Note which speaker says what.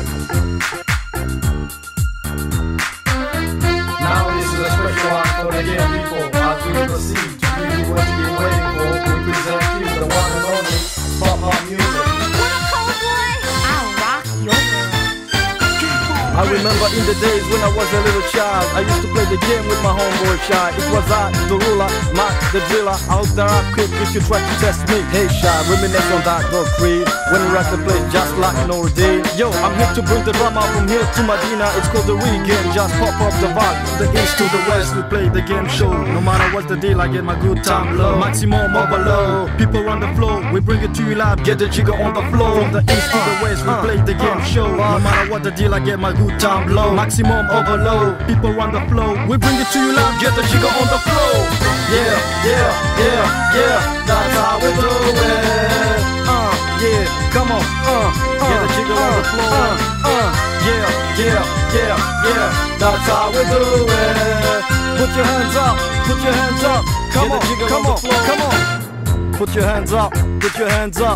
Speaker 1: Now this is a special one for the game people. As we proceed to give you what you've been waiting for, we present you the one and only pop-up music.
Speaker 2: I'll rock your world.
Speaker 3: I remember in the days when I was a little child, I used to play the game with my homeboy Shy. It was I, the ruler, Mac, the driller. I hope that I'm quick if you try to test me. Hey Shy, reminisce on that dog creed when we rock the place just like Nordine. Yo, I'm here to bring the drama from here to Medina. It's called the Re-Game, just pop up the vibe. The east to the west, we play the game show. No matter what's the deal, I get my good time low. Maximum overload, people on the floor, we bring it to you live. Get the jigger on the floor. From the east to the west, we play the game show. No matter what the deal, I get my good time low. Maximum overload, people run the flow. We bring it to you live, get the jigger on the floor. Yeah, yeah, yeah, yeah, that's how we do it. Yeah, come on, get the jigger on the floor. Yeah, yeah, yeah, yeah, that's how we do it. Put your hands up, put your hands up. Come on, come on, come on. Put your hands up, put your hands up.